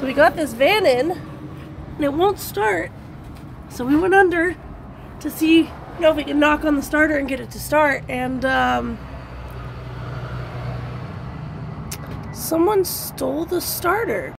So we got this van in, and it won't start. So we went under to see, you know, if we can knock on the starter and get it to start. And someone stole the starter.